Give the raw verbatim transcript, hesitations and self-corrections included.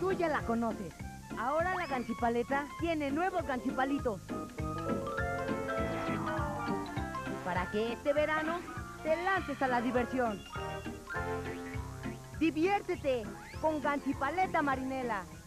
Tú ya la conoces. Ahora la ganchipaleta tiene nuevos ganchipalitos. Para que este verano te lances a la diversión. Diviértete con Ganchipaleta Marinela.